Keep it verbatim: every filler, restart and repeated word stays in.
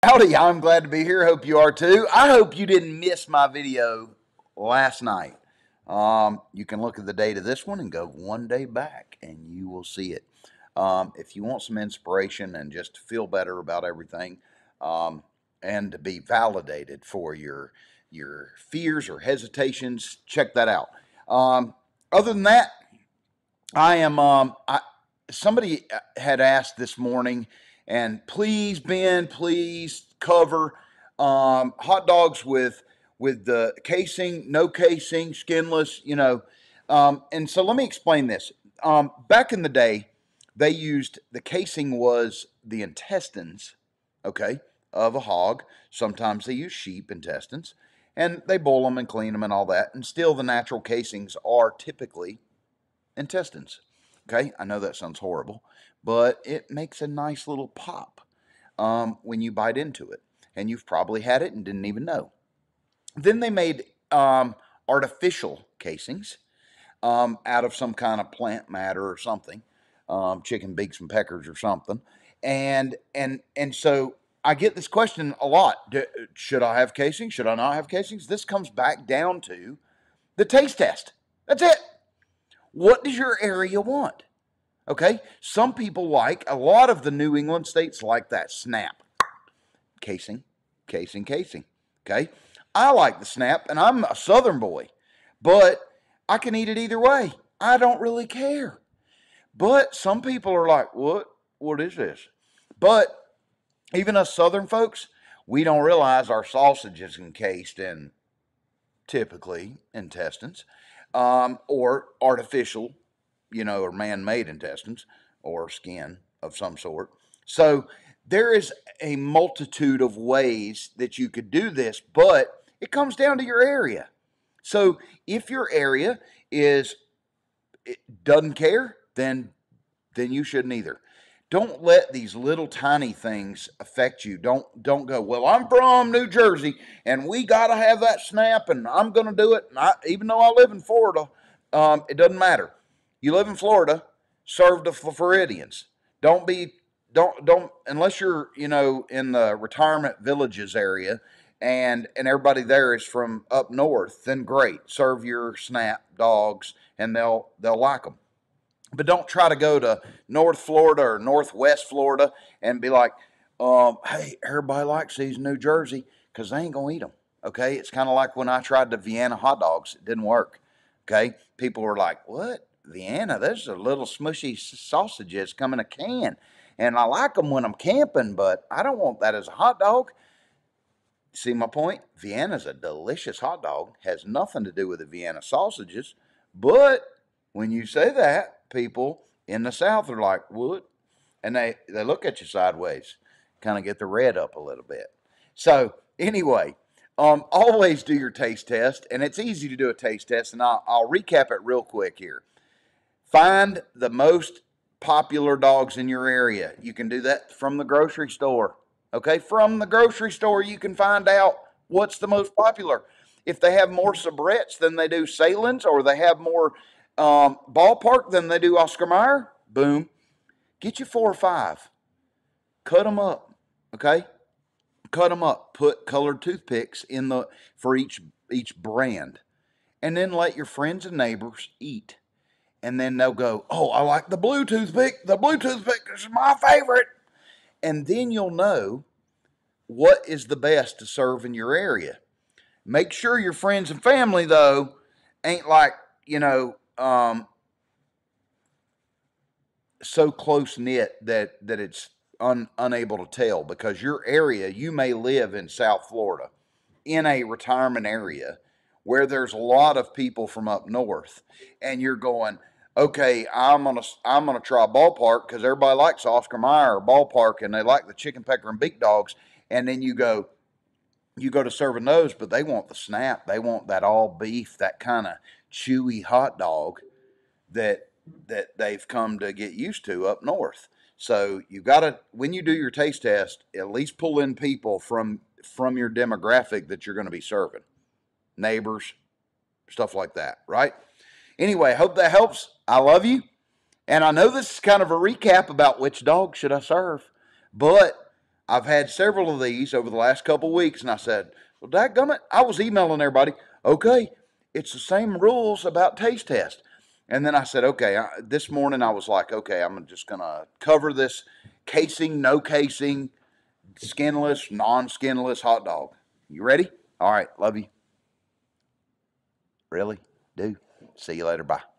Howdy, I'm glad to be here. Hope you are too. I hope you didn't miss my video last night. Um, you can look at the date of this one and go one day back and you will see it. Um, if you want some inspiration and just to feel better about everything um, and to be validated for your, your fears or hesitations, check that out. Um, other than that, I am, um, I, somebody had asked this morning, and please, Ben, please cover um, hot dogs with with the casing, no casing, skinless, you know. Um, and so let me explain this. Um, back in the day, they used the casing was the intestines, okay, of a hog. Sometimes they use sheep intestines, and they boil them and clean them and all that. And still, the natural casings are typically intestines. Okay, I know that sounds horrible, but it makes a nice little pop um, when you bite into it. And you've probably had it and didn't even know. Then they made um, artificial casings um, out of some kind of plant matter or something, um, chicken beaks and peckers or something. And and and so I get this question a lot. Do, should I have casings? Should I not have casings? This comes back down to the taste test. That's it. What does your area want? Okay, some people like, a lot of the New England states like that snap. Casing, casing, casing. Okay, I like the snap, and I'm a Southern boy, but I can eat it either way. I don't really care. But some people are like, what? What is this? But even us Southern folks, we don't realize our sausage is encased in typically intestines um, or artificial, you know, or man-made intestines or skin of some sort. So there is a multitude of ways that you could do this, but it comes down to your area. So if your area is it doesn't care, then then you shouldn't either. Don't let these little tiny things affect you. Don't don't go, well, I'm from New Jersey and we got to have that snap and I'm going to do it. And I, even though I live in Florida, um, it doesn't matter. You live in Florida, serve the Floridians. Don't be, don't, don't, unless you're, you know, in the retirement villages area and, and everybody there is from up north, then great. Serve your snap dogs and they'll, they'll like them. But don't try to go to North Florida or Northwest Florida and be like, um, hey, everybody likes these in New Jersey, because they ain't going to eat them, okay? It's kind of like when I tried the Vienna hot dogs. It didn't work, okay? People were like, what? Vienna? Those are little smushy sausages come in a can. And I like them when I'm camping, but I don't want that as a hot dog. See my point? Vienna's a delicious hot dog. Has nothing to do with the Vienna sausages. But when you say that, people in the South are like, what? And they, they look at you sideways, kind of get the red up a little bit. So anyway, um, always do your taste test, and it's easy to do a taste test, and I'll, I'll recap it real quick here. Find the most popular dogs in your area. You can do that from the grocery store. Okay, from the grocery store, you can find out what's the most popular. If they have more Sabrettes than they do Salins, or they have more Um, ballpark than they do Oscar Mayer, boom. Get you four or five. Cut them up, okay? Cut them up. Put colored toothpicks in the for each each brand. And then let your friends and neighbors eat. And then they'll go, oh, I like the blue toothpick. The blue toothpick is my favorite. And then you'll know what is the best to serve in your area. Make sure your friends and family, though, ain't like, you know, Um, so close knit that that it's un, unable to tell, because your area, you may live in South Florida in a retirement area where there's a lot of people from up north, and you're going, okay, I'm gonna I'm gonna try Ballpark because everybody likes Oscar Mayer or Ballpark and they like the chicken pecker and beak dogs, and then you go. You go to serving those, but they want the snap. They want that all beef, that kind of chewy hot dog that that they've come to get used to up north. So you got to, when you do your taste test, at least pull in people from from your demographic that you're going to be serving, neighbors, stuff like that, right? Anyway, hope that helps. I love you, and I know this is kind of a recap about which dog should I serve, but I've had several of these over the last couple of weeks, and I said, well, dadgummit, I was emailing everybody, okay, it's the same rules about taste test. And then I said, okay, I, this morning I was like, okay, I'm just going to cover this casing, no casing, skinless, non-skinless hot dog. You ready? All right, love you. Really? Do. See you later. Bye.